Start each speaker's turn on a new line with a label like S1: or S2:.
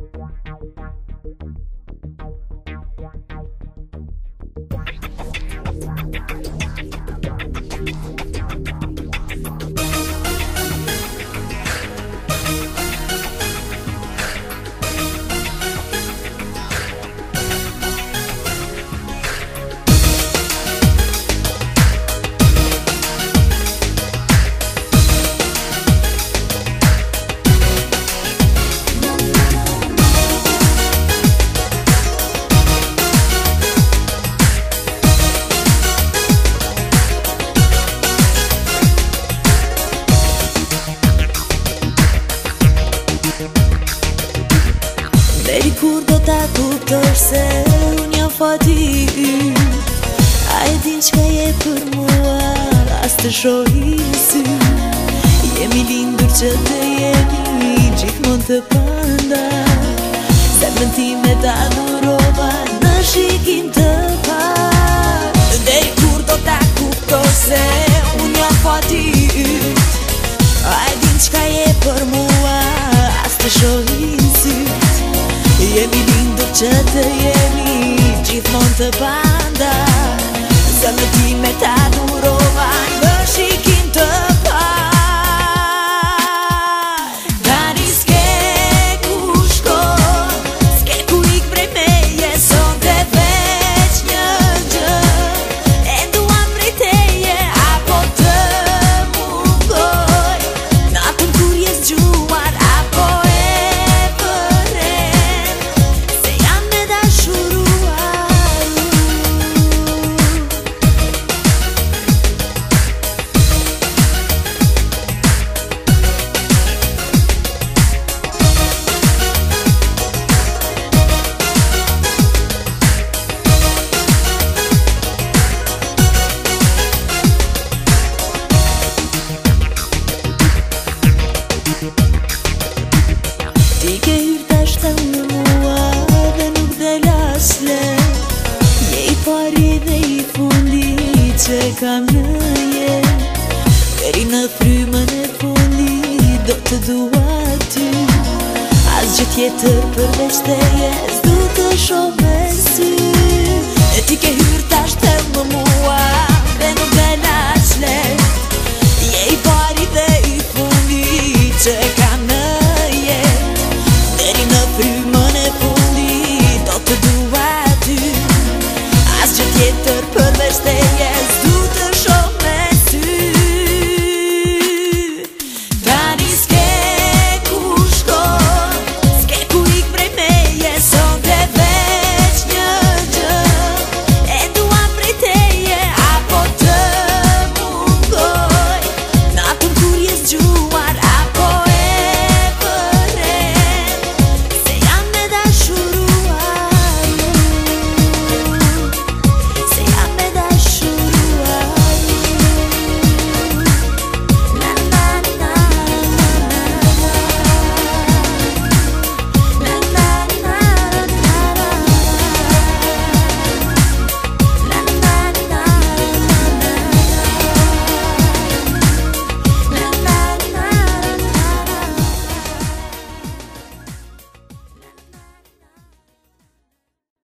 S1: Deri kur do ta kuptosh se unë jam fati yt, a e din çka je për mua, as të shohi sy. Jemi lindur që të jemi gjithmonë të pandar, zemrën time ta adhurova në shikim të parë. Deri kur do ta kuptosh se unë jam fati yt, a e din çka je për mua, as të shohi sy. Jemi lindur që të jemi gjithmonë të pandar, zemrën time ta adhurova në shikim të parë. Tani s'ke ku shkon, s'ke ku ik prej meje, sonte veç një gjë, e duam prej teje, apo të mungoj, natën kur je zgjuar, apo ti ke hyrë tashtë në mua dhe nuk del as lek. Je i pari dhe i fundi që kam në jetë, deri në frymën e fundi do të dua ty. Asgjë tjetër përveç teje s'du të shoh me sy. E ti ke hyrë tashtë në mua dhe nuk del as lek.